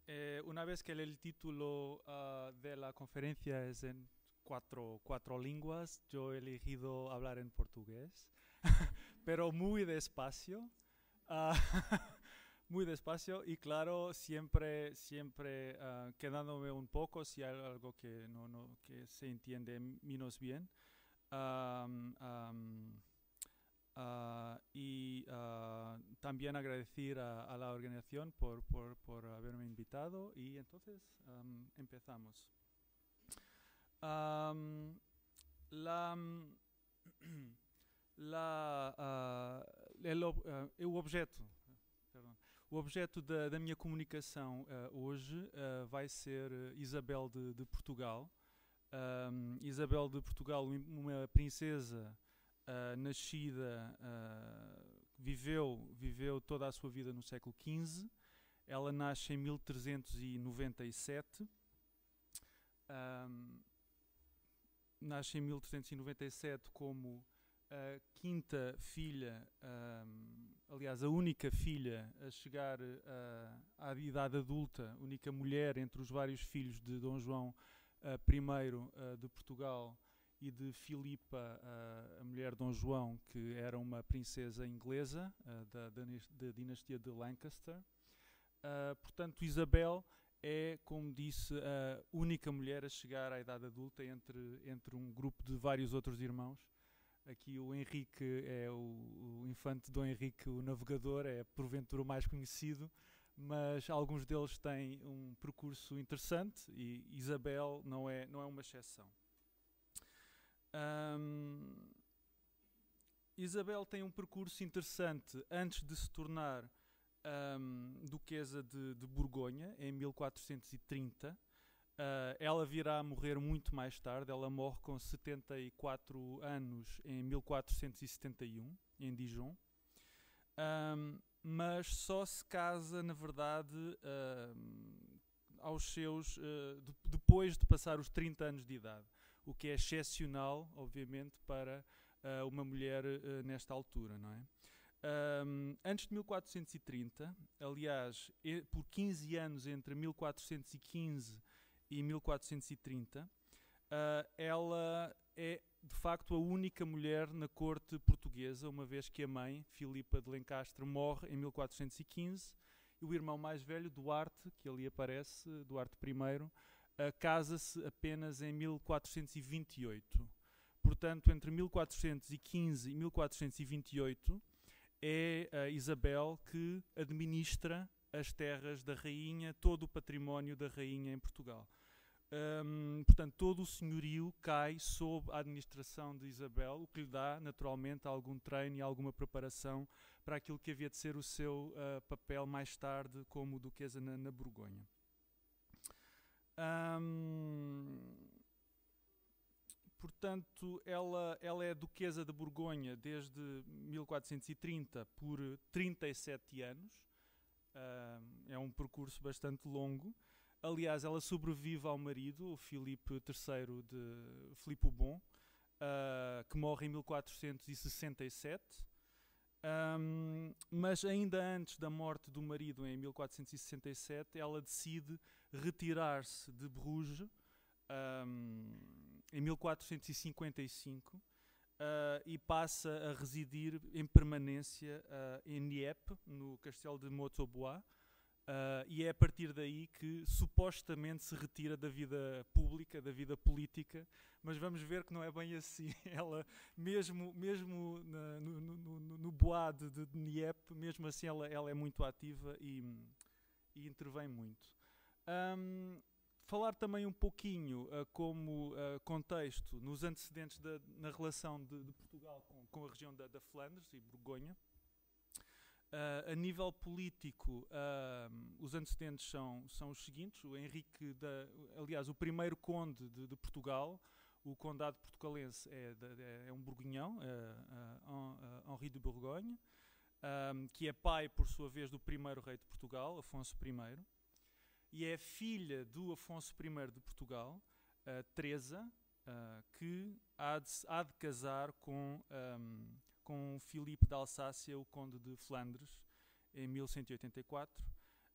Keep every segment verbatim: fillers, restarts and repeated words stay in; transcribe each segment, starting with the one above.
Eh, una vez que el título uh, de la conferencia es en cuatro, cuatro lenguas, yo he elegido hablar en portugués, pero muy despacio. Uh, muy despacio y claro, siempre, siempre uh, quedándome un poco si hay algo que, no, no, que se entiende menos bien. Um, um, Uh, y uh, también agradecer a, a la organización por, por, por haberme invitado y entonces um, empezamos. Um, la, la, uh, el, uh, o objeto, perdão, o objeto da, da minha comunicação uh, hoje uh, vai ser Isabel de, de Portugal. Um, Isabel de Portugal, uma princesa Uh, nascida, uh, viveu, viveu toda a sua vida no século quinze. Ela nasce em mil trezentos e noventa e sete. Um, nasce em mil trezentos e noventa e sete como a quinta filha, um, aliás, a única filha a chegar uh, à idade adulta, única mulher entre os vários filhos de Dom João uh, primeiro uh, de Portugal e de Filipa, uh, a mulher de Dom João, que era uma princesa inglesa uh, da, da, da dinastia de Lancaster. Uh, portanto, Isabel é, como disse, a única mulher a chegar à idade adulta entre, entre um grupo de vários outros irmãos. Aqui o Henrique é o, o infante Dom Henrique, o navegador, é porventura o mais conhecido, mas alguns deles têm um percurso interessante e Isabel não é, não é uma exceção. Um, Isabel tem um percurso interessante antes de se tornar um, duquesa de, de Borgonha, em mil quatrocentos e trinta. Uh, ela virá a morrer muito mais tarde. Ela morre com setenta e quatro anos em mil quatrocentos e setenta e um, em Dijon. Um, mas só se casa, na verdade, uh, aos seus, uh, de, depois de passar os trinta anos de idade. O que é excepcional, obviamente, para uh, uma mulher uh, nesta altura, não é? Um, antes de mil quatrocentos e trinta, aliás, e, por quinze anos entre mil quatrocentos e quinze e mil quatrocentos e trinta, uh, ela é, de facto, a única mulher na corte portuguesa, uma vez que a mãe, Filipa de Lencastre, morre em mil quatrocentos e quinze, e o irmão mais velho, Duarte, que ali aparece, Duarte primeiro, Uh, casa-se apenas em mil quatrocentos e vinte e oito. Portanto, entre mil quatrocentos e quinze e mil quatrocentos e vinte e oito é a Isabel que administra as terras da rainha, todo o património da rainha em Portugal. Um, portanto, todo o senhorio cai sob a administração de Isabel, o que lhe dá, naturalmente, algum treino e alguma preparação para aquilo que havia de ser o seu uh, papel mais tarde como duquesa na, na Borgonha. Um, portanto, ela, ela é duquesa de Borgonha desde mil quatrocentos e trinta por trinta e sete anos. Um, é um percurso bastante longo. Aliás, ela sobrevive ao marido, o Filipe terceiro de Filipe o Bom, uh, que morre em mil quatrocentos e sessenta e sete. Um, mas ainda antes da morte do marido, em mil quatrocentos e sessenta e sete, ela decide retirar-se de Bruges um, em mil quatrocentos e cinquenta e cinco uh, e passa a residir em permanência uh, em Nieppe, no castelo de Montaubois. Uh, e é a partir daí que supostamente se retira da vida pública, da vida política, mas vamos ver que não é bem assim. Ela, mesmo, mesmo na, no, no, no, no Bois de, de Nieppe, mesmo assim ela, ela é muito ativa e, e intervém muito. Um, falar também um pouquinho uh, como uh, contexto nos antecedentes da, na relação de, de Portugal com, com a região da, da Flandres e Borgonha. Uh, a nível político, uh, os antecedentes são, são os seguintes. O Henrique, da, aliás, o primeiro conde de, de Portugal, o condado portucalense, é, de, é um borgonhão, uh, uh, Henri de Borgonha, um, que é pai, por sua vez, do primeiro rei de Portugal, Afonso I, e é filha do Afonso I de Portugal, uh, Teresa, uh, que há de, há de casar com... Um, com Filipe de Alsácia, o conde de Flandres, em mil cento e oitenta e quatro.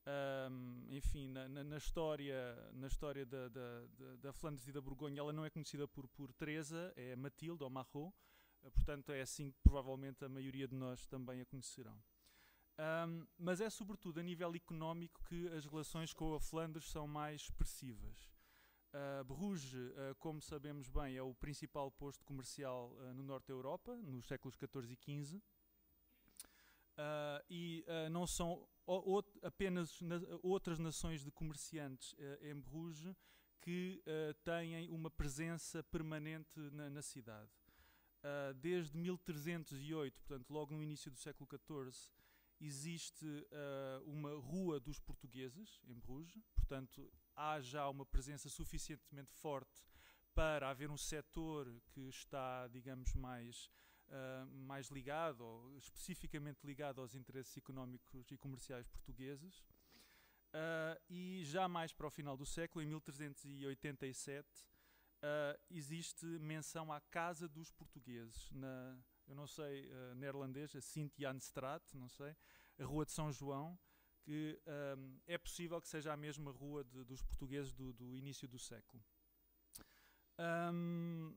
Um, enfim, na, na, na história, na história da, da, da, da Flandres e da Borgonha, ela não é conhecida por, por Teresa, é Matilde ou Marot, uh, portanto é assim que provavelmente a maioria de nós também a conhecerão. Um, mas é sobretudo a nível económico que as relações com a Flandres são mais expressivas. Uh, Bruges, uh, como sabemos bem, é o principal posto comercial uh, no norte da Europa, nos séculos catorze e quinze. Uh, e uh, não são o, o, apenas na, outras nações de comerciantes uh, em Bruges que uh, têm uma presença permanente na, na cidade. Uh, desde mil trezentos e oito, portanto, logo no início do século catorze, existe uh, uma Rua dos Portugueses em Bruges, portanto, há já uma presença suficientemente forte para haver um setor que está, digamos, mais, uh, mais ligado, ou especificamente ligado aos interesses económicos e comerciais portugueses. Uh, e já mais para o final do século, em mil trezentos e oitenta e sete, uh, existe menção à Casa dos Portugueses, na, eu não sei, uh, neerlandês, a Sint-Janstraat, não sei, a Rua de São João, que um, é possível que seja a mesma rua de, dos portugueses do, do início do século. Um,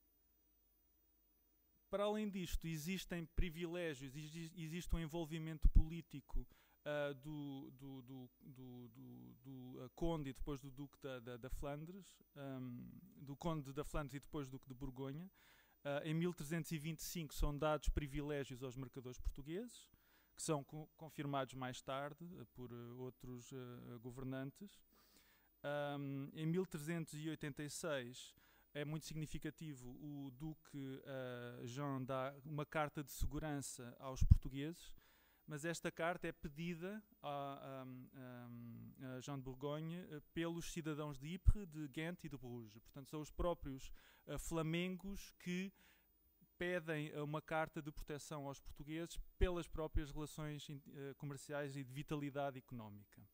para além disto, existem privilégios, existe, existe um envolvimento político uh, do, do, do, do, do, do uh, conde e depois do duque da, da, da Flandres, um, do conde da Flandres e depois do duque de Borgonha. Uh, em mil trezentos e vinte e cinco são dados privilégios aos mercadores portugueses, que são co confirmados mais tarde uh, por uh, outros uh, governantes. Um, em mil trezentos e oitenta e seis é muito significativo, o Duque uh, Jean dá uma carta de segurança aos portugueses, mas esta carta é pedida a, a, a, a Jean de Borgonha uh, pelos cidadãos de Ypres, de Ghent e de Bruges. Portanto, são os próprios uh, flamengos que pedem uma carta de proteção aos portugueses pelas próprias relações uh, comerciais e de vitalidade económica.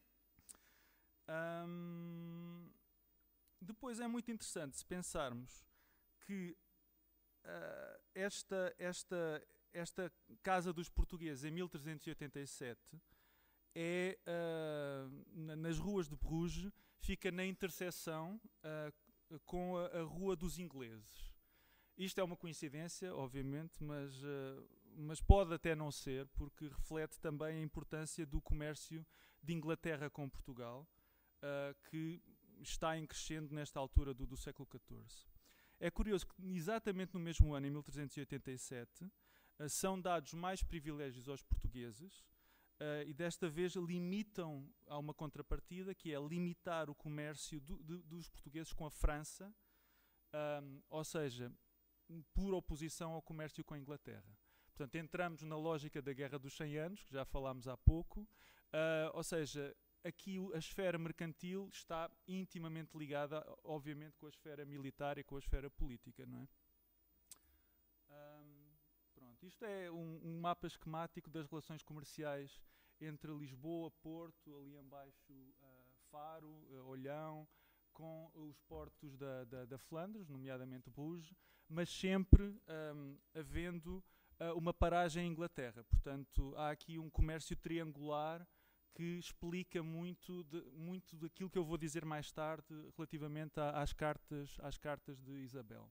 Um, depois é muito interessante se pensarmos que uh, esta, esta, esta Casa dos Portugueses em mil trezentos e oitenta e sete é, uh, na, nas ruas de Bruges, fica na interseção uh, com a, a Rua dos Ingleses. Isto é uma coincidência, obviamente, mas, uh, mas pode até não ser, porque reflete também a importância do comércio de Inglaterra com Portugal, uh, que está em crescendo nesta altura do, do século catorze. É curioso que exatamente no mesmo ano, em mil trezentos e oitenta e sete, uh, são dados mais privilégios aos portugueses uh, e desta vez limitam a uma contrapartida, que é limitar o comércio do, do, dos portugueses com a França, um, ou seja, por oposição ao comércio com a Inglaterra. Portanto, entramos na lógica da Guerra dos cem anos, que já falámos há pouco, uh, ou seja, aqui a esfera mercantil está intimamente ligada, obviamente, com a esfera militar e com a esfera política, não é? Um, pronto, isto é um, um mapa esquemático das relações comerciais entre Lisboa, Porto, ali embaixo uh, Faro, uh, Olhão, com os portos da, da, da Flandres, nomeadamente Bruges, mas sempre um, havendo uh, uma paragem em Inglaterra. Portanto, há aqui um comércio triangular que explica muito, de, muito daquilo que eu vou dizer mais tarde relativamente a, às, cartas, às cartas de Isabel.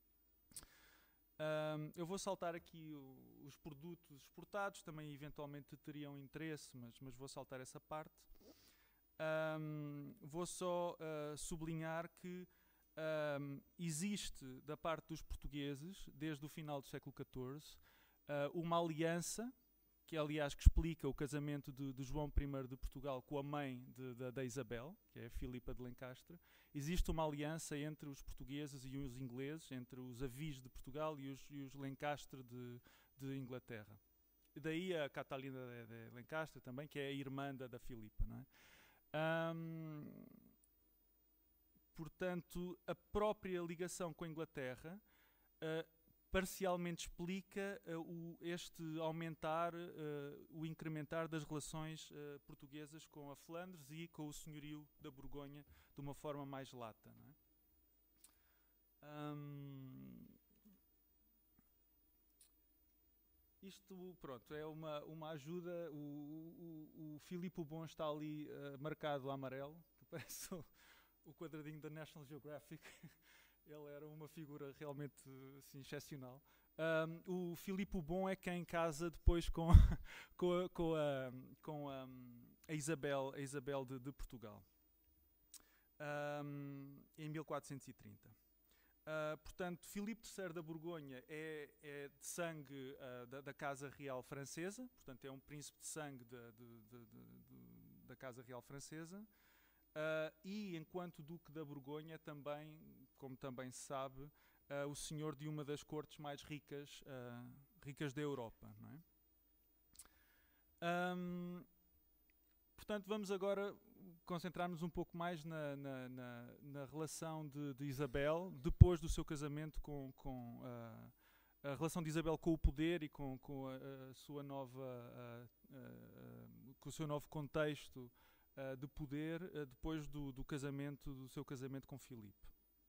Um, eu vou saltar aqui o, os produtos exportados, também eventualmente teriam interesse, mas, mas vou saltar essa parte. Um, vou só uh, sublinhar que um, existe da parte dos portugueses, desde o final do século catorze, uh, uma aliança, que aliás que explica o casamento de, de João I de Portugal com a mãe de, de, da Isabel, que é a Filipa de Lencastre. Existe uma aliança entre os portugueses e os ingleses, entre os Avis de Portugal e os, e os Lencastre de, de Inglaterra. E daí a Catalina de, de Lencastre também, que é a irmã da, da Filipa, não é? Um, portanto, a própria ligação com a Inglaterra uh, parcialmente explica uh, o, este aumentar, uh, o incrementar das relações uh, portuguesas com a Flandres e com o senhorio da Borgonha de uma forma mais lata, não é? Um, isto, pronto, é uma, uma ajuda. O, o, o Filipe o Bom está ali uh, marcado a amarelo, que parece o, o quadradinho da National Geographic. Ele era uma figura realmente assim, excepcional. Um, o Filipe o Bom é quem casa depois com, com, a, com, a, com a, a Isabel, a Isabel de, de Portugal, um, em mil quatrocentos e trinta. Uh, portanto, Filipe terceiro da Borgonha é, é de sangue uh, da, da Casa Real Francesa, portanto é um príncipe de sangue de, de, de, de, da Casa Real Francesa, uh, e enquanto Duque da Borgonha também, como também se sabe, uh, o senhor de uma das cortes mais ricas, uh, ricas da Europa. Não é? Um, portanto, vamos agora concentrar-nos um pouco mais na, na, na, na relação de, de Isabel, depois do seu casamento com, com uh, a relação de Isabel com o poder e com, com a, a sua nova, uh, uh, uh, com o seu novo contexto uh, de poder, uh, depois do, do casamento, do seu casamento com Filipe.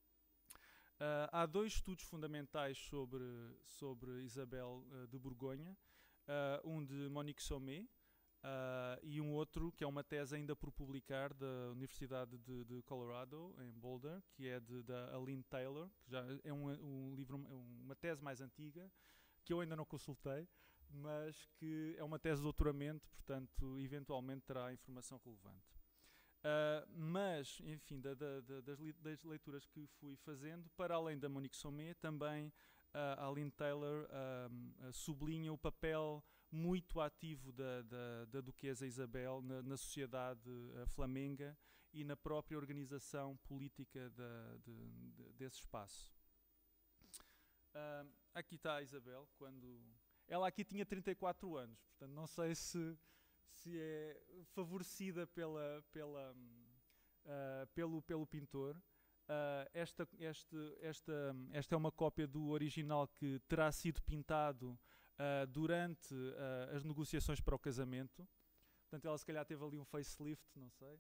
Uh, há dois estudos fundamentais sobre, sobre Isabel uh, de Borgonha, uh, um de Monique Sommet, Uh, e um outro que é uma tese ainda por publicar da Universidade de, de Colorado, em Boulder, que é de, da Aline Taylor, que já é um, um livro, uma tese mais antiga, que eu ainda não consultei, mas que é uma tese de doutoramento, portanto, eventualmente terá informação relevante. Uh, mas, enfim, da, da, da, das, li, das leituras que fui fazendo, para além da Monique Sommet, também uh, a Aline Taylor uh, uh, sublinha o papel muito ativo da, da, da Duquesa Isabel na, na sociedade uh, flamenga e na própria organização política da, de, de, desse espaço. Uh, aqui está a Isabel, quando... Ela aqui tinha trinta e quatro anos, portanto não sei se, se é favorecida pela, pela, uh, pelo, pelo pintor. Uh, esta, este, esta, esta é uma cópia do original que terá sido pintado Uh, durante uh, as negociações para o casamento. Portanto, ela se calhar teve ali um facelift, não sei.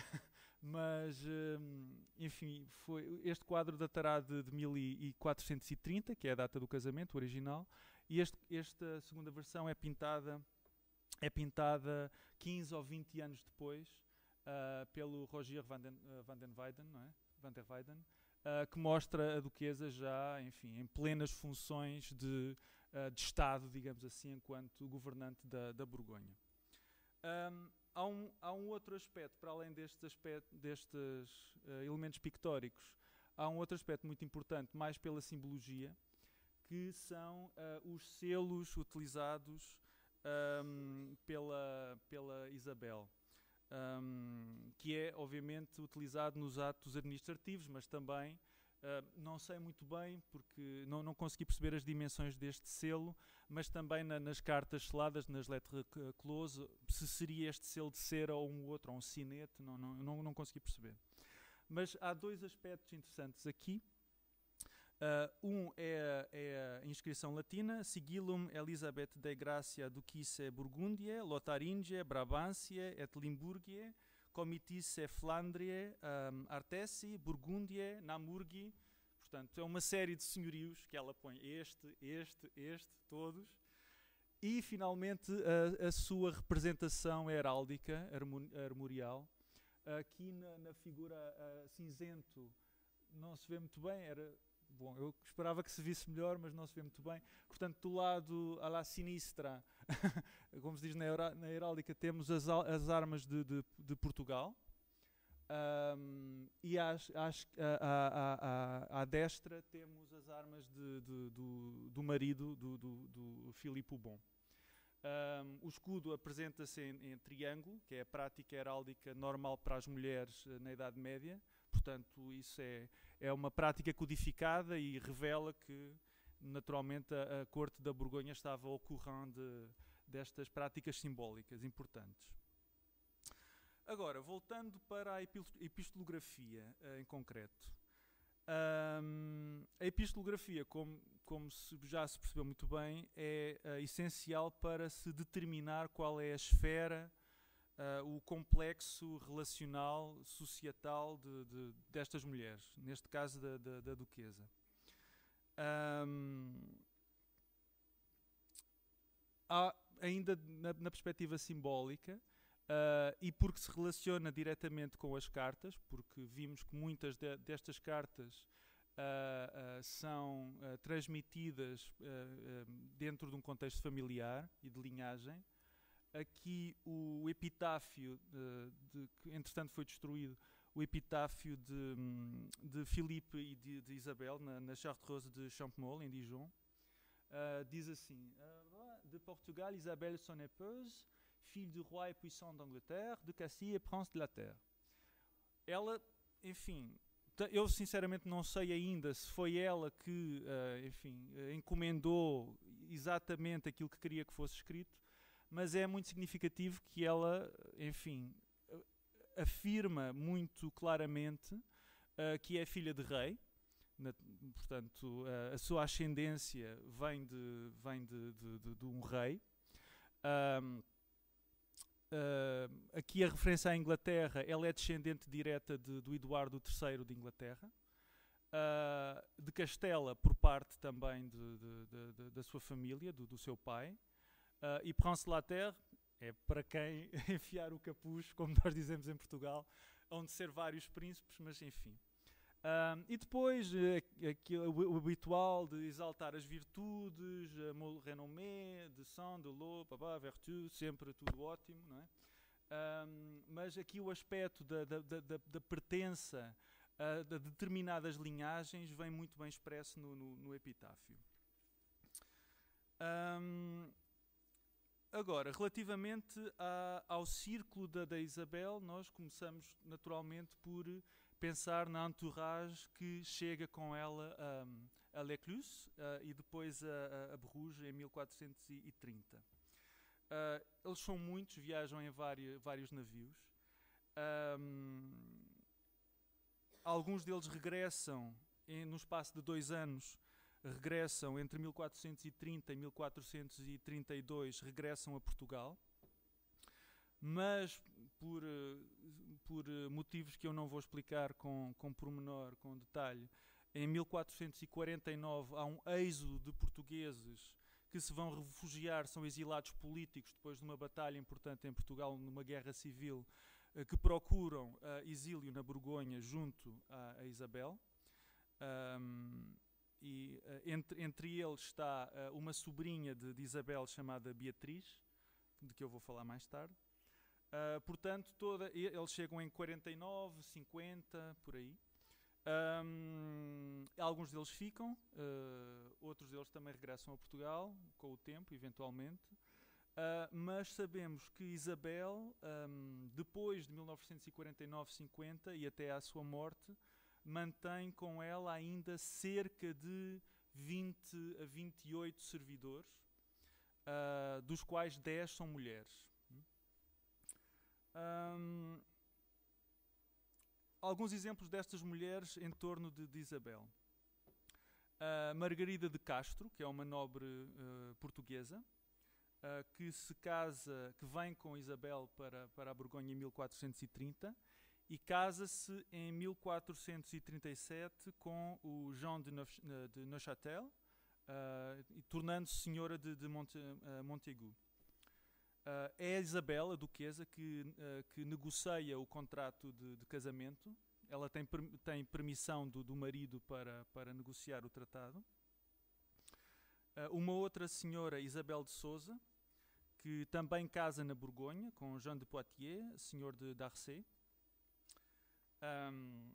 Mas, um, enfim, foi, este quadro datará de, de mil quatrocentos e trinta, que é a data do casamento, o original, e este, esta segunda versão é pintada, é pintada quinze ou vinte anos depois uh, pelo Rogier van den, uh, van den Weyden, não é? Van der Weyden, uh, que mostra a duquesa já, enfim, em plenas funções de Uh, de Estado, digamos assim, enquanto governante da, da Borgonha. Um, há, um, há um outro aspecto, para além destes, aspecto, destes uh, elementos pictóricos, há um outro aspecto muito importante, mais pela simbologia, que são uh, os selos utilizados um, pela, pela Isabel, um, que é, obviamente, utilizado nos atos administrativos, mas também Uh, não sei muito bem, porque não, não consegui perceber as dimensões deste selo, mas também na, nas cartas seladas, nas lettres close, se seria este selo de cera ou um outro, ou um sinete, não, não, não, não consegui perceber. Mas há dois aspectos interessantes aqui. Uh, um é, é a inscrição latina, Sigillum Elisabeth de Gracia Duquisse Burgundiae, Lotharingiae, Brabantiae et Limburgiae, Comitisse Flandriae, um, Artesi, Burgundiae, Namurgi. Portanto, é uma série de senhorios que ela põe este, este, este, todos. E, finalmente, a, a sua representação heráldica, armorial. Aqui na, na figura uh, cinzento não se vê muito bem, era... Bom, eu esperava que se visse melhor, mas não se vê muito bem. Portanto, do lado à la sinistra, como se diz na, na heráldica, temos as, as armas de, de, de Portugal. Um, e às, às, à, à, à, à destra temos as armas de, de, do, do marido, do, do, do Filipe o Bom. Um, o escudo apresenta-se em, em triângulo, que é a prática heráldica normal para as mulheres uh, na Idade Média. Portanto, isso é, é uma prática codificada e revela que, naturalmente, a, a corte da Borgonha estava ao courant de, destas práticas simbólicas importantes. Agora, voltando para a epistolografia uh, em concreto. Um, a epistolografia, como, como se, já se percebeu muito bem, é uh, essencial para se determinar qual é a esfera, Uh, o complexo relacional, societal de, de, destas mulheres, neste caso da, da, da duquesa. Um, há, ainda na, na perspectiva simbólica, uh, e porque se relaciona diretamente com as cartas, porque vimos que muitas de, destas cartas uh, uh, são uh, transmitidas uh, uh, dentro de um contexto familiar e de linhagem. Aqui o epitáfio, uh, de, que entretanto foi destruído, o epitáfio de, de Filipe e de, de Isabel, na, na Chartreuse de Champmol, em Dijon, uh, diz assim: uh, de Portugal, Isabelle son épouse, fille du roi et puissant d'Angleterre, de Castille et prince de la terre. Ela, enfim, eu sinceramente não sei ainda se foi ela que, uh, enfim, encomendou exatamente aquilo que queria que fosse escrito, mas é muito significativo que ela, enfim, afirma muito claramente uh, que é filha de rei, na, portanto, uh, a sua ascendência vem de, vem de, de, de, de um rei. Um, uh, aqui a referência à Inglaterra, ela é descendente direta de, do Eduardo terceiro de Inglaterra, uh, de Castela por parte também de, de, de, de, da sua família, do, do seu pai. Uh, e Prince de la Terre é para quem enfiar o capuz, como nós dizemos em Portugal, onde ser vários príncipes, mas enfim. Uh, e depois uh, aqui, o, o habitual de exaltar as virtudes, uh, renommé, de sang, de l'eau, babá, vertu, sempre tudo ótimo, não é? Uh, mas aqui o aspecto da, da, da, da pertença uh, de determinadas linhagens vem muito bem expresso no, no, no epitáfio. Um, Agora, relativamente a, ao círculo da, da Isabel, nós começamos naturalmente por pensar na entourage que chega com ela um, a L'Écluse uh, e depois a, a Bruges em mil quatrocentos e trinta. Uh, eles são muitos, viajam em vários, vários navios. Um, alguns deles regressam em, no espaço de dois anos. Regressam entre mil quatrocentos e trinta e mil quatrocentos e trinta e dois, regressam a Portugal, mas por, por motivos que eu não vou explicar com, com pormenor, com detalhe, em mil quatrocentos e quarenta e nove há um êxodo de portugueses que se vão refugiar, são exilados políticos depois de uma batalha importante em Portugal, numa guerra civil, que procuram uh, exílio na Borgonha junto a, a Isabel. Um, E uh, entre, entre eles está uh, uma sobrinha de, de Isabel chamada Beatriz, de que eu vou falar mais tarde. Uh, portanto, toda, eles chegam em quarenta e nove, cinquenta, por aí. Um, alguns deles ficam, uh, outros deles também regressam a Portugal com o tempo, eventualmente. Uh, mas sabemos que Isabel, um, depois de mil novecentos e quarenta e nove, cinquenta e até à sua morte, mantém com ela ainda cerca de vinte a vinte e oito servidores, uh, dos quais dez são mulheres. Um, alguns exemplos destas mulheres em torno de, de Isabel. Uh, Margarida de Castro, que é uma nobre uh, portuguesa, uh, que se casa, que vem com Isabel para, para a Borgonha em mil quatrocentos e trinta, e casa-se em mil quatrocentos e trinta e sete com o Jean de, Neuf, de Neuchâtel, uh, e tornando-se senhora de, de Monte, uh, Montaigu. Uh, é a Isabel, a duquesa, que, uh, que negocia o contrato de, de casamento. Ela tem, tem permissão do, do marido para, para negociar o tratado. Uh, uma outra senhora, Isabel de Souza, que também casa na Borgonha com Jean de Poitiers, senhor de Darcy. Um,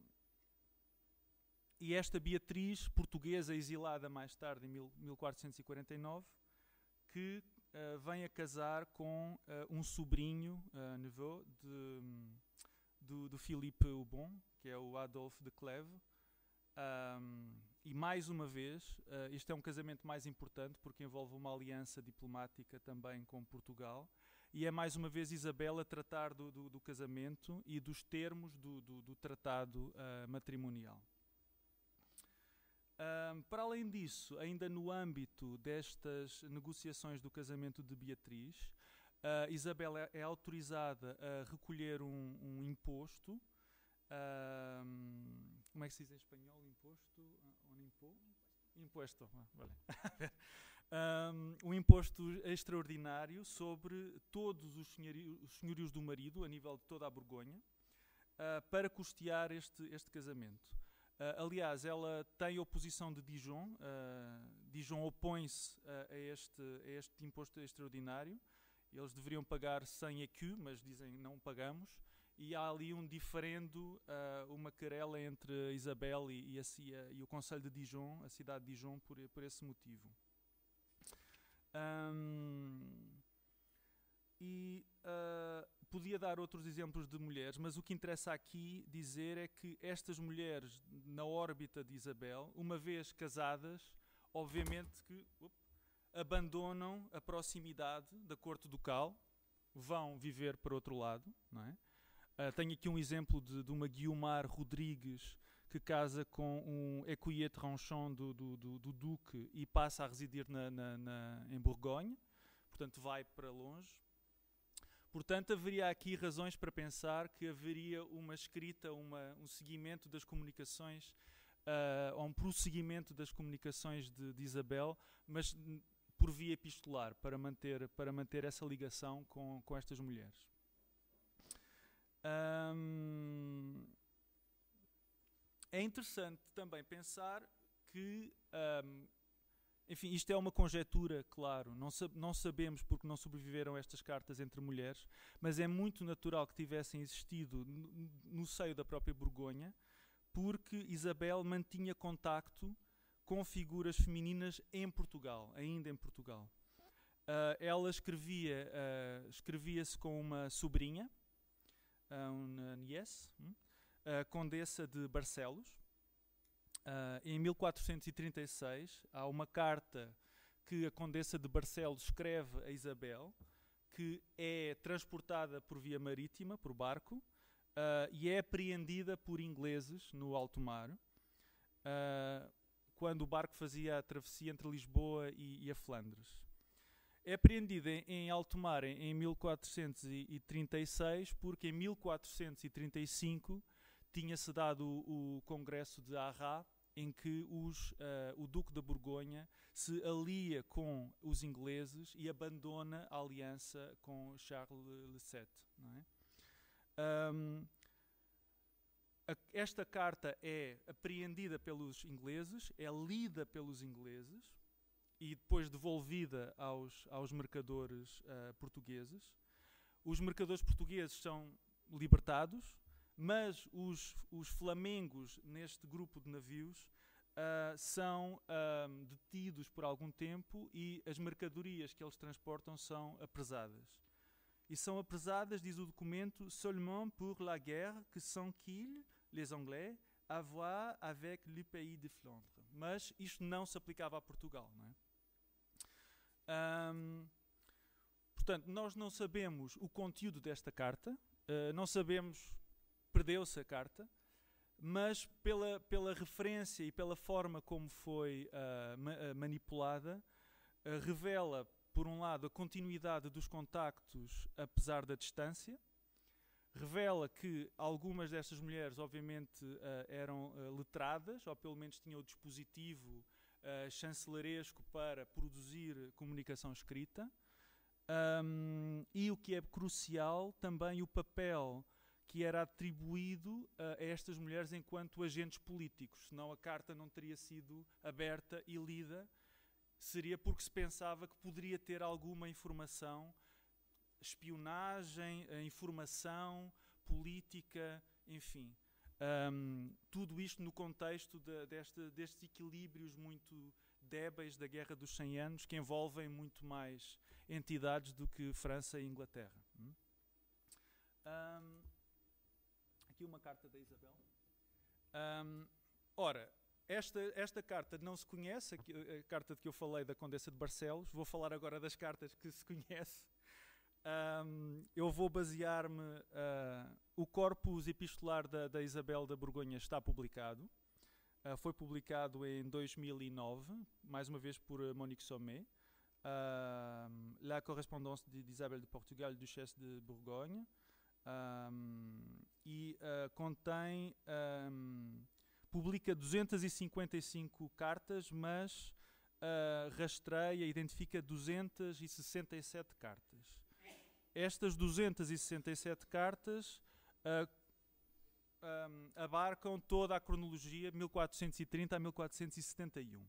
e esta Beatriz, portuguesa, exilada mais tarde, em mil quatrocentos e quarenta e nove, que uh, vem a casar com uh, um sobrinho, uh, neveu, de, do, do Philippe o Bom, que é o Adolphe de Clèves. Um, e mais uma vez, uh, este é um casamento mais importante porque envolve uma aliança diplomática também com Portugal. E é mais uma vez Isabel a tratar do, do, do casamento e dos termos do, do, do tratado uh, matrimonial. Um, para além disso, ainda no âmbito destas negociações do casamento de Beatriz, uh, Isabel é, é autorizada a recolher um, um imposto. Um, como é que se diz em espanhol? Imposto? Um impo? Imposto. Ah, vale. Um, um imposto extraordinário sobre todos os, senhori os senhorios do marido, a nível de toda a Borgonha, uh, para custear este, este casamento. Uh, aliás, ela tem oposição de Dijon. Uh, Dijon opõe-se uh, a, este, a este imposto extraordinário. Eles deveriam pagar cem écus, mas dizem não pagamos. E há ali um diferendo, uh, uma querela entre Isabel e, e, a, e o Conselho de Dijon, a cidade de Dijon, por, por esse motivo. Um, e uh, podia dar outros exemplos de mulheres, mas o que interessa aqui dizer é que estas mulheres na órbita de Isabel, uma vez casadas, obviamente que up, abandonam a proximidade da corte ducal, vão viver para outro lado, não é? Uh, tenho aqui um exemplo de, de uma Guiomar Rodrigues que casa com um écuyer tranchant do, do, do, do Duque e passa a residir na, na, na, em Borgonha, portanto vai para longe. Portanto, haveria aqui razões para pensar que haveria uma escrita, uma, um seguimento das comunicações, uh, ou um prosseguimento das comunicações de, de Isabel, mas por via epistolar, para manter, para manter essa ligação com, com estas mulheres. Um, é interessante também pensar que, um, enfim, isto é uma conjetura, claro, não, sab não sabemos porque não sobreviveram estas cartas entre mulheres, mas é muito natural que tivessem existido no, no seio da própria Borgonha, porque Isabel mantinha contacto com figuras femininas em Portugal, ainda em Portugal. Uh, ela escrevia, uh, escrevia-se com uma sobrinha, uma niece, a Condessa de Barcelos. Uh, em mil quatrocentos e trinta e seis há uma carta que a Condessa de Barcelos escreve a Isabel, que é transportada por via marítima, por barco, uh, e é apreendida por ingleses no alto mar, uh, quando o barco fazia a travessia entre Lisboa e, e a Flandres. É apreendida em, em alto mar em, em mil quatrocentos e trinta e seis, porque em mil quatrocentos e trinta e cinco tinha-se dado o, o Congresso de Arras, em que os, uh, o Duque da Borgonha se alia com os ingleses e abandona a aliança com Charles sete. Não é? Um, a, esta carta é apreendida pelos ingleses, é lida pelos ingleses, e depois devolvida aos, aos mercadores uh, portugueses. Os mercadores portugueses são libertados, mas os, os flamengos neste grupo de navios uh, são uh, detidos por algum tempo e as mercadorias que eles transportam são apresadas. E são apresadas, diz o documento, seulement pour la guerre que sans qu'ils, les Anglais, avoir avec le pays de Flandre. Mas isto não se aplicava a Portugal, não é? Um, portanto, nós não sabemos o conteúdo desta carta, uh, não sabemos, perdeu-se a carta, mas pela, pela referência e pela forma como foi uh, ma uh, manipulada, uh, revela, por um lado, a continuidade dos contactos apesar da distância, revela que algumas destas mulheres, obviamente, uh, eram uh, letradas, ou pelo menos tinham o dispositivo Uh, chancelaresco para produzir comunicação escrita, um, e o que é crucial, também o papel que era atribuído uh, a estas mulheres enquanto agentes políticos, senão a carta não teria sido aberta e lida, seria porque se pensava que poderia ter alguma informação, espionagem, informação, política, enfim. Um, tudo isto no contexto de, deste, destes equilíbrios muito débeis da Guerra dos cem anos, que envolvem muito mais entidades do que França e Inglaterra. Hum? Um, aqui uma carta da Isabel. Um, ora, esta, esta carta não se conhece, a, a carta de que eu falei da Condessa de Barcelos. Vou falar agora das cartas que se conhece. Um, eu vou basear-me... Uh, o corpus epistolar da, da Isabel da Borgonha está publicado. Uh, foi publicado em dois mil e nove, mais uma vez por uh, Monique Sommet. Uh, La correspondance d'Isabelle de Portugal, Duchesse de Bourgogne. Um, e uh, contém... Um, publica duzentas e cinquenta e cinco cartas, mas uh, rastreia, identifica duzentas e sessenta e sete cartas. Estas duzentas e sessenta e sete cartas uh, um, abarcam toda a cronologia de mil quatrocentos e trinta a mil quatrocentos e setenta e um.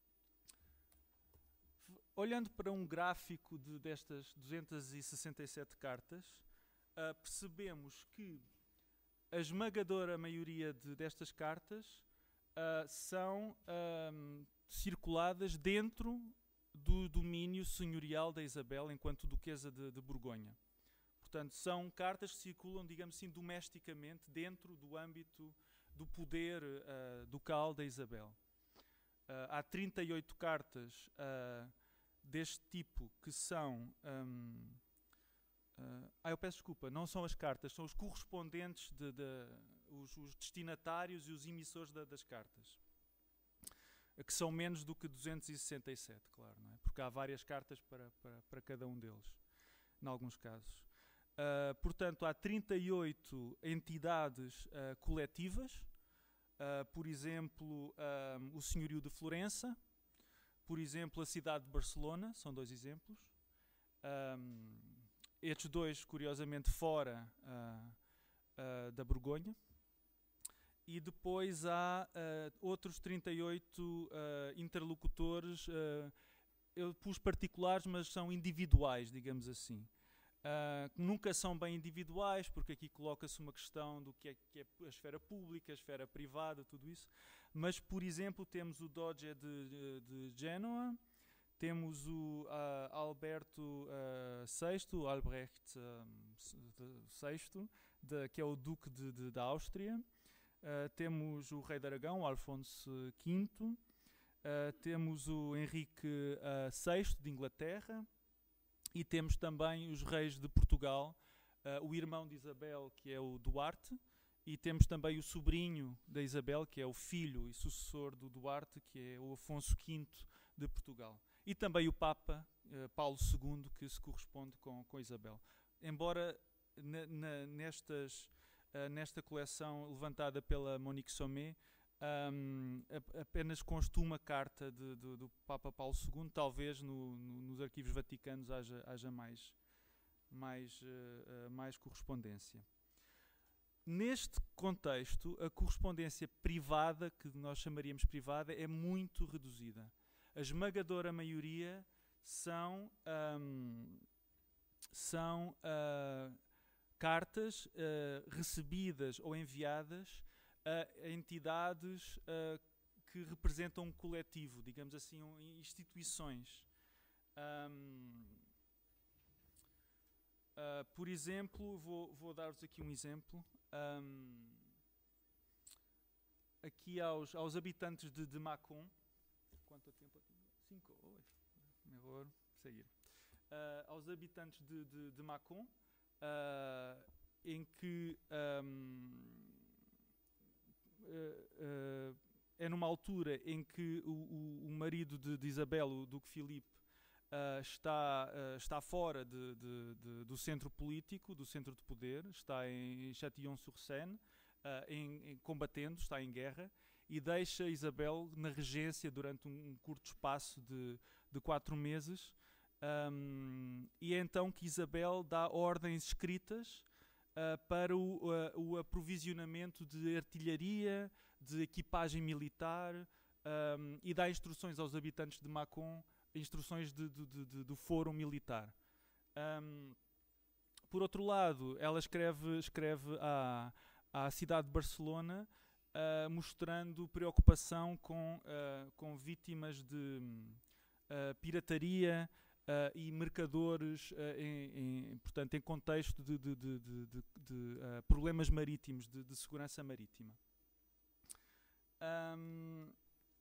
Olhando para um gráfico de, destas duzentas e sessenta e sete cartas, uh, percebemos que a esmagadora maioria de, destas cartas uh, são um, circuladas dentro do domínio senhorial da Isabel enquanto duquesa de, de Borgonha. Portanto, são cartas que circulam, digamos assim, domesticamente dentro do âmbito do poder uh, ducal da Isabel. Uh, há trinta e oito cartas uh, deste tipo que são... Um, uh, ah, eu peço desculpa, não são as cartas, são os correspondentes, de, de, os, os destinatários e os emissores da, das cartas. Que são menos do que duzentos e sessenta e sete, claro, não é? Porque há várias cartas para, para, para cada um deles, em alguns casos. Uh, portanto, há trinta e oito entidades uh, coletivas, uh, por exemplo, um, o Senhorio de Florença, por exemplo, a cidade de Barcelona, são dois exemplos. Um, estes dois, curiosamente, fora uh, uh, da Borgonha. E depois há uh, outros trinta e oito uh, interlocutores, uh, eu pus particulares, mas são individuais, digamos assim. Uh, nunca são bem individuais, porque aqui coloca-se uma questão do que é, que é a esfera pública, a esfera privada, tudo isso. Mas, por exemplo, temos o Doge de, de, de Génova, temos o uh, Alberto uh, sexto, Albrecht uh, sexto, de, que é o Duque de, de, da Áustria. Uh, temos o rei de Aragão, Alfonso quinto. Uh, temos o Henrique uh, sexto, de Inglaterra. E temos também os reis de Portugal, uh, o irmão de Isabel, que é o Duarte, e temos também o sobrinho da Isabel, que é o filho e sucessor do Duarte, que é o Afonso quinto de Portugal. E também o Papa, uh, Paulo segundo, que se corresponde com, com Isabel. Embora na, na, nestas, uh, nesta coleção levantada pela Monique Sommet, Um, apenas consta uma carta de, de, do Papa Paulo segundo, talvez no, no, nos arquivos vaticanos haja, haja mais, mais, uh, uh, mais correspondência. Neste contexto, a correspondência privada, que nós chamaríamos privada, é muito reduzida. A esmagadora maioria são, um, são uh, cartas uh, recebidas ou enviadas a entidades uh, que representam um coletivo, digamos assim, um, instituições. Um, uh, por exemplo, vou, vou dar-vos aqui um exemplo. Um, aqui aos, aos habitantes de, de Mâcon. Quanto tempo eu tenho? Cinco. Oi, melhor seguir. Uh, aos habitantes de, de, de Mâcon, uh, em que um, Uh, uh, é numa altura em que o, o, o marido de, de Isabel, o Duque Filipe, uh, está, uh, está fora de, de, de, do centro político, do centro de poder, está em Châtillon-sur-Seine, uh, em, em, combatendo, está em guerra, e deixa Isabel na regência durante um, um curto espaço de, de quatro meses, um, e é então que Isabel dá ordens escritas Uh, para o, uh, o aprovisionamento de artilharia, de equipagem militar, um, e dá instruções aos habitantes de Mâcon, instruções de, de, de, de, do fórum militar. Um, por outro lado, ela escreve, escreve à, à cidade de Barcelona, uh, mostrando preocupação com, uh, com vítimas de uh, pirataria, Uh, e mercadores, uh, em, em, portanto, em contexto de, de, de, de, de, de uh, problemas marítimos, de, de segurança marítima. Um,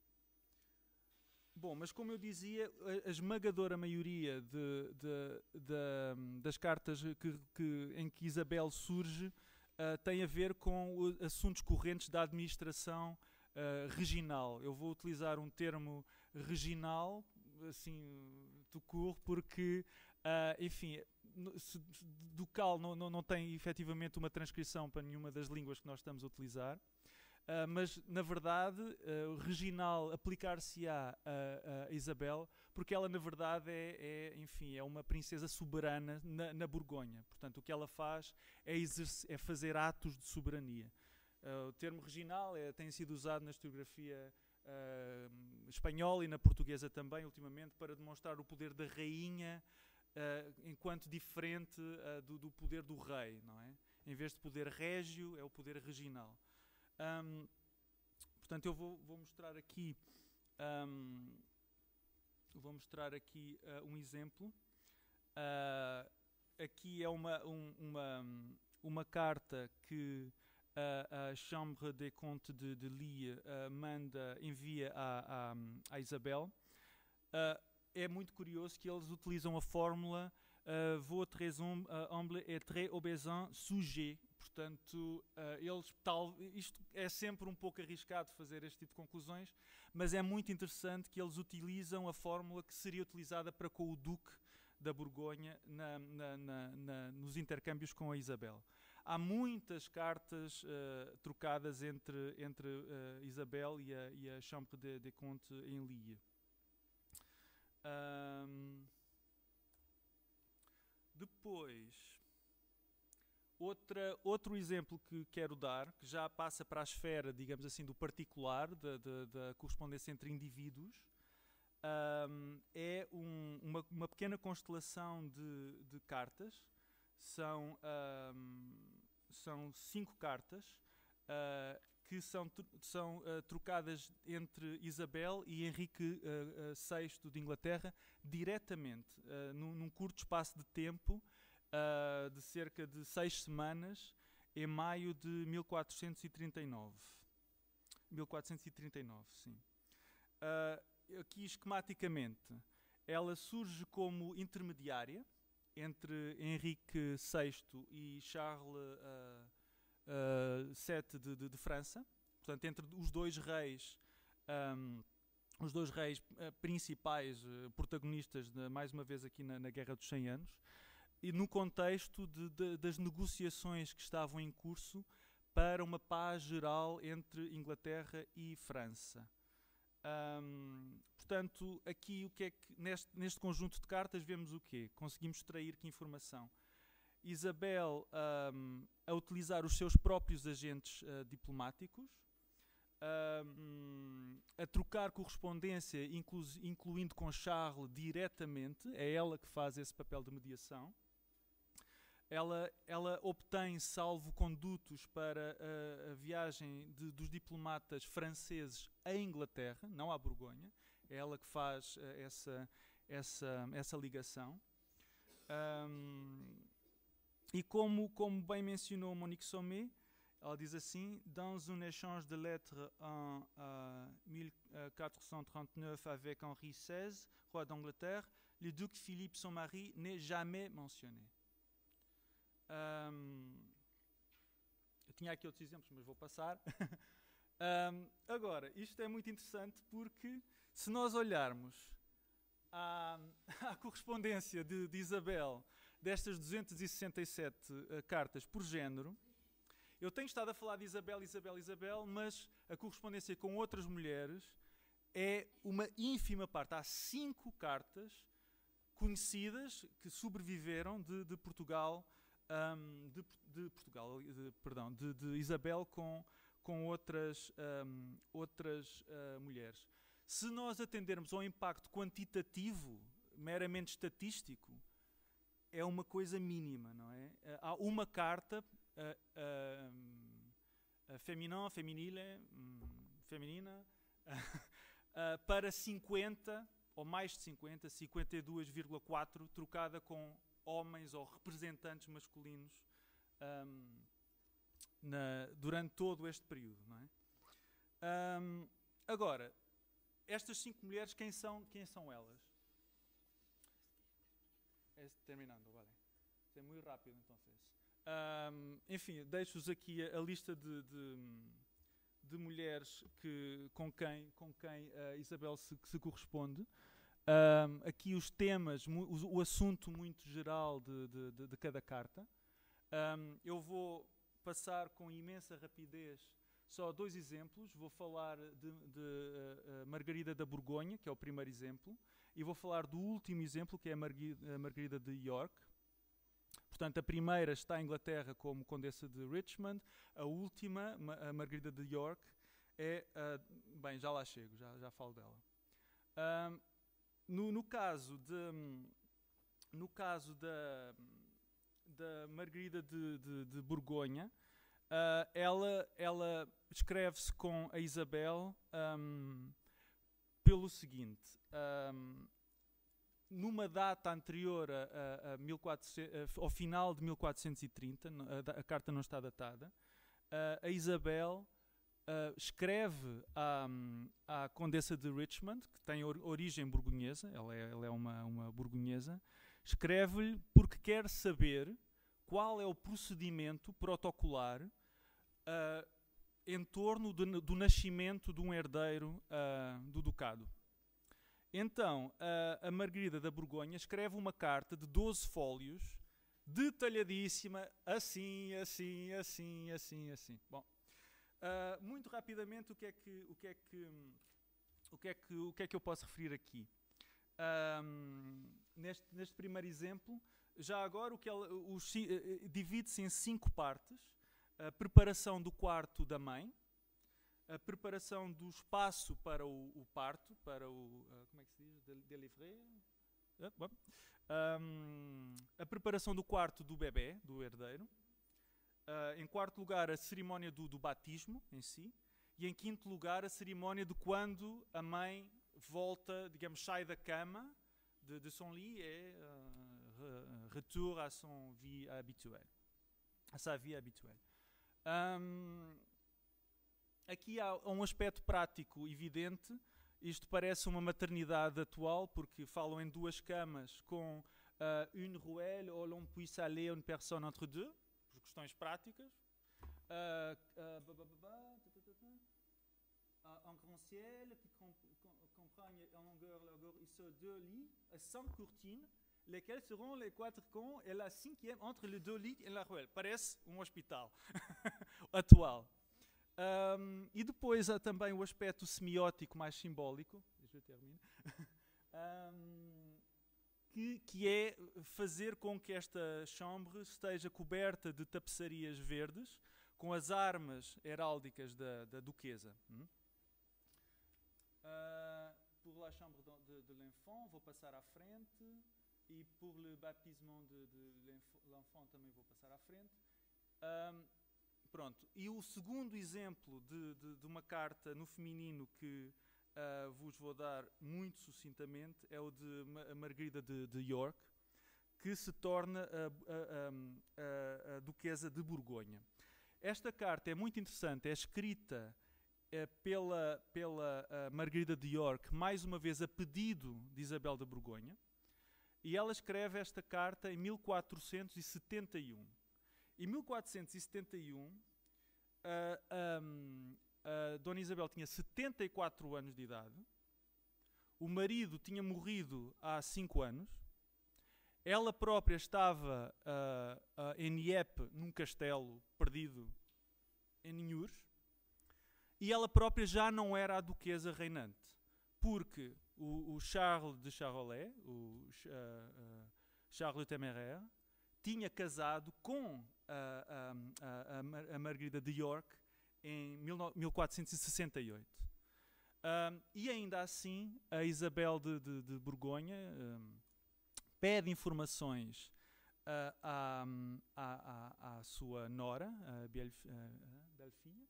bom, mas como eu dizia, a, a esmagadora maioria de, de, de, das cartas que, que, em que Isabel surge uh, tem a ver com o, assuntos correntes da administração uh, regional. Eu vou utilizar um termo regional, assim, do curso, porque, uh, enfim, se, ducal não, não, não tem efetivamente uma transcrição para nenhuma das línguas que nós estamos a utilizar, Uh, mas, na verdade, uh, o Reginal aplicar-se-á a, a Isabel, porque ela, na verdade, é, é, enfim, é uma princesa soberana na, na Borgonha. Portanto, o que ela faz é, é fazer atos de soberania. Uh, o termo Reginal é, tem sido usado na historiografia uh, espanhola e na portuguesa também, ultimamente, para demonstrar o poder da rainha uh, enquanto diferente uh, do, do poder do rei, não é? Em vez de poder régio, é o poder reginal. Um, portanto, eu vou, vou mostrar aqui um, vou mostrar aqui uh, um exemplo. Uh, aqui é uma, um, uma, uma carta que uh, a Chambre des Comptes de, de Lille uh, manda, envia à, à, à Isabel. Uh, é muito curioso que eles utilizam a fórmula uh, votre raison uh, humble et très obéissant sujet. Portanto, uh, eles tal, isto é sempre um pouco arriscado fazer este tipo de conclusões, mas é muito interessante que eles utilizam a fórmula que seria utilizada para com o Duque da Borgonha na, na, na, na, nos intercâmbios com a Isabel. Há muitas cartas uh, trocadas entre, entre uh, Isabel e a, e a Chambre des de Comptes em Lille. Um, depois... Outra, outro exemplo que quero dar, que já passa para a esfera, digamos assim, do particular, da, da, da correspondência entre indivíduos, um, é um, uma, uma pequena constelação de, de cartas. São, um, são cinco cartas uh, que são, são uh, trocadas entre Isabel e Henrique uh, uh, sexto de Inglaterra diretamente, uh, num, num curto espaço de tempo, Uh, de cerca de seis semanas, em maio de mil quatrocentos e trinta e nove. mil quatrocentos e trinta e nove, sim. Uh, aqui, esquematicamente, ela surge como intermediária entre Henrique sexto e Charles uh, uh, sete de, de, de França. Portanto, entre os dois reis, um, os dois reis uh, principais, uh, protagonistas, de, mais uma vez aqui na, na Guerra dos cem anos. E no contexto de, de, das negociações que estavam em curso para uma paz geral entre Inglaterra e França. Um, portanto, aqui o que é que neste, neste conjunto de cartas vemos o quê? Conseguimos extrair que informação? Isabel um, a utilizar os seus próprios agentes uh, diplomáticos, um, a trocar correspondência, inclu, incluindo com Charles diretamente, é ela que faz esse papel de mediação. Ela, ela obtém salvo-condutos para a, a viagem de, dos diplomatas franceses à Inglaterra, não à Borgonha. É ela que faz uh, essa, essa, essa ligação. Um, e como, como bem mencionou Monique Sommet, ela diz assim: dans un échange de lettres en uh, mille quatre cent trente-neuf avec Henri seize, roi d'Angleterre, le duc Philippe, son mari, n'est jamais mentionné. Um, eu tinha aqui outros exemplos, mas vou passar. um, agora, isto é muito interessante porque, se nós olharmos à, à correspondência de, de Isabel destas duzentas e sessenta e sete uh, cartas por género, eu tenho estado a falar de Isabel, Isabel, Isabel, mas a correspondência com outras mulheres é uma ínfima parte. Há cinco cartas conhecidas que sobreviveram de, de Portugal. Um, de, de Portugal, de, perdão, de, de Isabel com, com outras, um, outras uh, mulheres. Se nós atendermos ao impacto quantitativo, meramente estatístico, é uma coisa mínima, não é? Uh, há uma carta uh, uh, uh, feminina, feminile, um, feminina, uh, para cinquenta, ou mais de cinquenta, cinquenta e dois vírgula quatro, trocada com homens ou representantes masculinos um, na, durante todo este período, não é? Um, agora, estas cinco mulheres, quem são, quem são elas? É, terminando, vale. É muito rápido, então. Um, enfim, deixo-vos aqui a, a lista de, de, de mulheres que, com quem, com quem a Isabel se, se corresponde. Um, aqui os temas, o, o assunto muito geral de, de, de, de cada carta. Um, eu vou passar com imensa rapidez só dois exemplos. Vou falar de, de uh, uh, Margarida da Borgonha, que é o primeiro exemplo, e vou falar do último exemplo, que é a, Margui- a Margarida de York. Portanto, a primeira está em Inglaterra como Condessa de Richmond, a última, a Margarida de York, é... Uh, bem, já lá chego, já, já falo dela. Uh, no, no caso de... No caso da, da Margarida de, de, de Borgonha, uh, ela, ela escreve-se com a Isabel um, pelo seguinte. Um, numa data anterior a, a, a mil e quatrocentos, a, ao final de mil quatrocentos e trinta, a, a carta não está datada, uh, a Isabel uh, escreve à, à Condessa de Richmond, que tem or, origem borgonhesa, ela é, ela é uma, uma borgonhesa, escreve-lhe porque quer saber qual é o procedimento protocolar uh, em torno do, do nascimento de um herdeiro uh, do ducado. Então, uh, a Margarida da Borgonha escreve uma carta de doze fólios, detalhadíssima, assim, assim, assim, assim, assim. Bom, uh, muito rapidamente, o que é que, o que é que, o que é que, o que é que eu posso referir aqui? Um, neste, neste primeiro exemplo, já agora o que ela, o, o, divide-se em cinco partes: a preparação do quarto da mãe, a preparação do espaço para o, o parto, para o, uh, como é que se diz? Délivrer? Uh, um, a preparação do quarto do bebê, do herdeiro. Uh, em quarto lugar, a cerimónia do, do batismo em si. E em quinto lugar, a cerimónia de quando a mãe volta, digamos, sai da cama de, de son lit et uh, retourne à son vie habituelle, à sa vie habituelle. Um, aqui há um aspecto prático evidente. Isto parece uma maternidade atual, porque falam em duas camas com uh, une ruelle où l'on puisse aller une personne entre deux, por questões práticas. Uh, uh, bah, bah, bah, bah, un grand ciel qui comprenne en longueur, longueur ici deux lits, cinq courtines, lesquelles seront les quatre cons et la cinquième entre les deux lits et la ruelle. Parece um hospital atual. Um, e depois há também o aspecto semiótico mais simbólico, je termine, um, que, que é fazer com que esta chambre esteja coberta de tapeçarias verdes com as armas heráldicas da, da duquesa. Hum? Uh, pour la chambre de, de, de l'enfant, vou passar à frente, e pour le baptisme de, de l'enfant também vou passar à frente. Um, pronto. E o segundo exemplo de, de, de uma carta no feminino que uh, vos vou dar muito sucintamente é o de Ma- Margarida de, de York, que se torna a, a, a, a duquesa de Borgonha. Esta carta é muito interessante, é escrita é, pela, pela uh, Margarida de York, mais uma vez a pedido de Isabel da Borgonha, e ela escreve esta carta em mil quatrocentos e setenta e um. Em mil quatrocentos e setenta e um, uh, um, a Dona Isabel tinha setenta e quatro anos de idade, o marido tinha morrido há cinco anos, ela própria estava uh, uh, em Nieppe, num castelo perdido em Ninhures, e ela própria já não era a duquesa reinante, porque o, o Charles de Charolais, o uh, uh, Charles le Téméraire, tinha casado com a, a, a, a Margarida de York em mil quatrocentos e sessenta e oito. Um, e ainda assim, a Isabel de, de, de Borgonha um, pede informações uh, à, à, à sua nora, a Belfinha,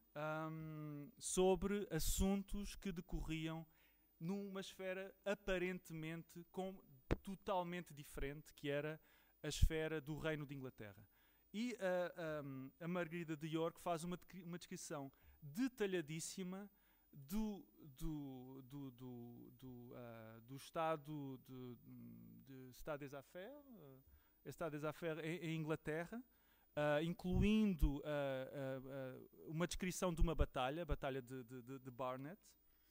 um, sobre assuntos que decorriam numa esfera aparentemente com, totalmente diferente, que era a esfera do Reino de Inglaterra. E uh, um, a Margarida de York faz uma, uma descrição detalhadíssima do, do, do, do, do, uh, do estado de, de Estado des Affaires, uh, Estado des Affaires em, em Inglaterra, uh, incluindo uh, uh, uh, uma descrição de uma batalha, a Batalha de, de, de Barnet,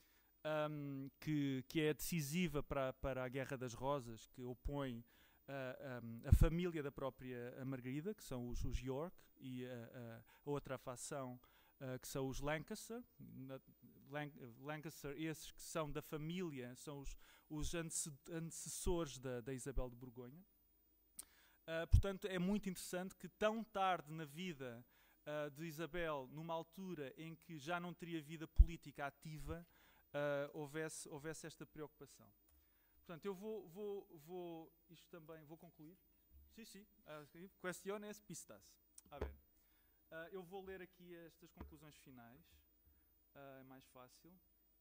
um, que, que é decisiva para, para a Guerra das Rosas, que opõe Uh, um, a família da própria Margarida, que são os, os York, e uh, uh, a outra facção uh, que são os Lancaster, na, Lan Lancaster, esses que são da família, são os, os antecessores da, da Isabel de Borgonha. Uh, portanto, é muito interessante que tão tarde na vida uh, de Isabel, numa altura em que já não teria vida política ativa, uh, houvesse, houvesse esta preocupação. Portanto, eu vou, vou, vou isto também, vou concluir. Sim, sim, uh, questiones pistas. A ver, uh, eu vou ler aqui estas conclusões finais, uh, é mais fácil.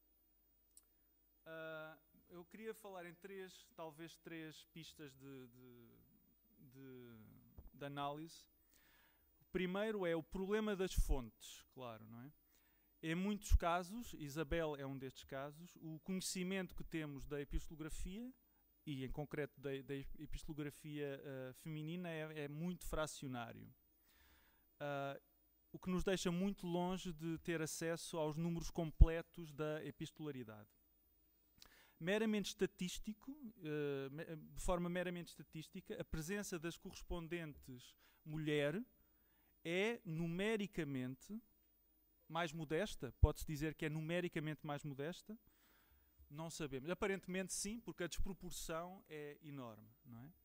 Uh, eu queria falar em três, talvez três pistas de, de, de, de análise. O primeiro é o problema das fontes, claro, não é? Em muitos casos, Isabel é um destes casos, o conhecimento que temos da epistolografia, e em concreto da, da epistolografia uh, feminina, é, é muito fracionário. Uh, o que nos deixa muito longe de ter acesso aos números completos da epistolaridade. Meramente estatístico, uh, de forma meramente estatística, a presença das correspondentes mulher é numericamente mais modesta. Pode-se dizer que é numericamente mais modesta? Não sabemos. Aparentemente sim, porque a desproporção é enorme, não é?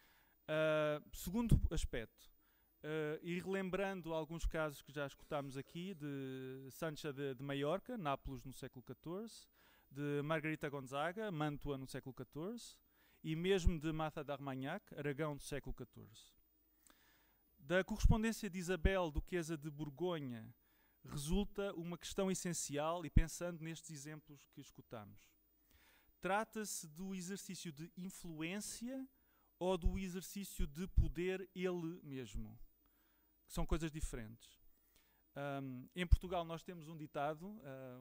Uh, segundo aspecto, uh, e relembrando alguns casos que já escutámos aqui, de Sancha de, de Maiorca, Nápoles no século catorze, de Margarita Gonzaga, Mantua no século catorze, e mesmo de Martha d'Armagnac, Aragão do século catorze. Da correspondência de Isabel, duquesa de Borgonha, resulta uma questão essencial, e pensando nestes exemplos que escutamos. Trata-se do exercício de influência ou do exercício de poder ele mesmo? Que são coisas diferentes. Um, em Portugal nós temos um ditado, uh,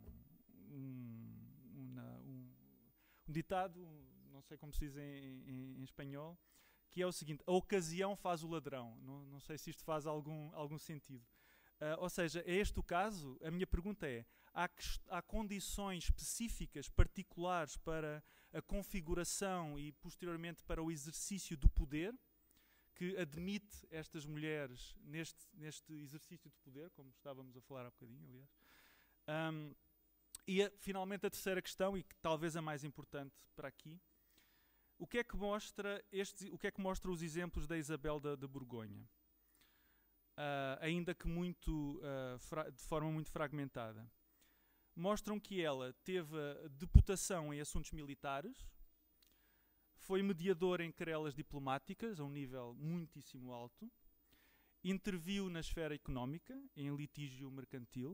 um, uma, um, um ditado, não sei como se diz em, em, em espanhol, que é o seguinte: a ocasião faz o ladrão. Não, não sei se isto faz algum, algum sentido. Uh, ou seja, é este o caso? A minha pergunta é, há, há condições específicas, particulares para a configuração e posteriormente para o exercício do poder que admite estas mulheres neste, neste exercício de poder, como estávamos a falar há bocadinho, aliás. Um, e a, finalmente a terceira questão, e que talvez a mais importante para aqui, o que é que mostra, este, o que é que mostra os exemplos da Isabel de, de Borgonha? Uh, ainda que muito, uh, de forma muito fragmentada. Mostram que ela teve deputação em assuntos militares, foi mediadora em querelas diplomáticas, a um nível muitíssimo alto, interviu na esfera económica, em litígio mercantil,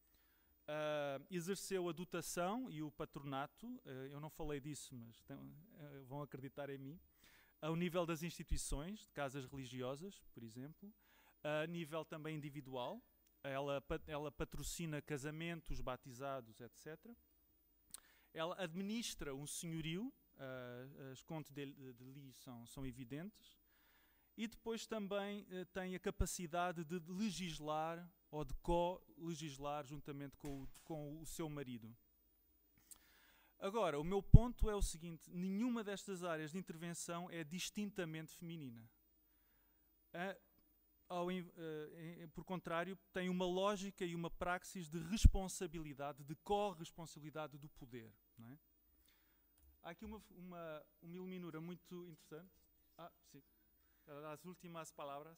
uh, exerceu a dotação e o patronato, uh, eu não falei disso, mas tem, uh, vão acreditar em mim, ao nível das instituições, de casas religiosas, por exemplo, a nível também individual, ela, ela patrocina casamentos, batizados, etcétera. Ela administra um senhorio, uh, as contas de, de, de Lis são, são evidentes, e depois também uh, tem a capacidade de legislar ou de co-legislar juntamente com o, com o seu marido. Agora, o meu ponto é o seguinte: nenhuma destas áreas de intervenção é distintamente feminina. Uh, Ao, uh, por contrário, tem uma lógica e uma praxis de responsabilidade, de corresponsabilidade do poder. Não é? Há aqui uma, uma, uma iluminura muito interessante. Ah, sim. As últimas palavras.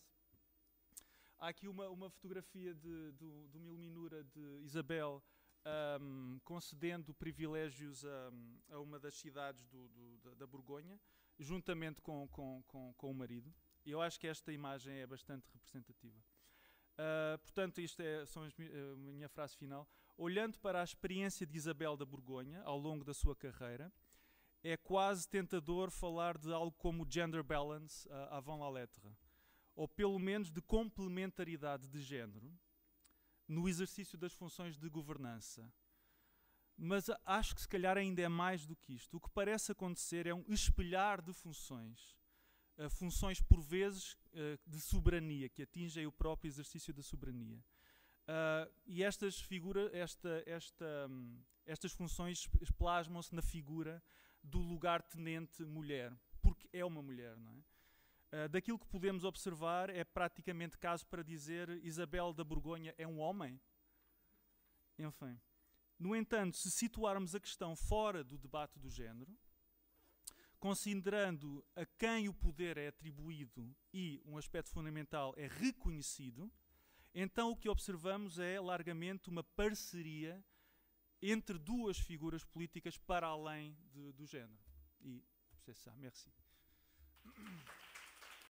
Há aqui uma, uma fotografia de, de, de uma iluminura de Isabel um, concedendo privilégios a, a uma das cidades do, do, da, da Borgonha, juntamente com, com, com, com o marido. E eu acho que esta imagem é bastante representativa. Uh, portanto, isto é só a minha frase final. Olhando para a experiência de Isabel da Borgonha ao longo da sua carreira, é quase tentador falar de algo como gender balance uh, avant la lettre, ou pelo menos de complementaridade de género no exercício das funções de governança. Mas acho que se calhar ainda é mais do que isto. O que parece acontecer é um espelhar de funções. Uh, funções, por vezes, uh, de soberania, que atingem o próprio exercício da soberania. Uh, e estas, figura, esta, esta, um, estas funções plasmam-se na figura do lugar-tenente mulher, porque é uma mulher, não é? Uh, daquilo que podemos observar, é praticamente caso para dizer Isabel da Borgonha é um homem? Enfim. No entanto, se situarmos a questão fora do debate do género, considerando a quem o poder é atribuído e um aspecto fundamental é reconhecido, então o que observamos é largamente uma parceria entre duas figuras políticas para além de, do género. E c'est ça, merci.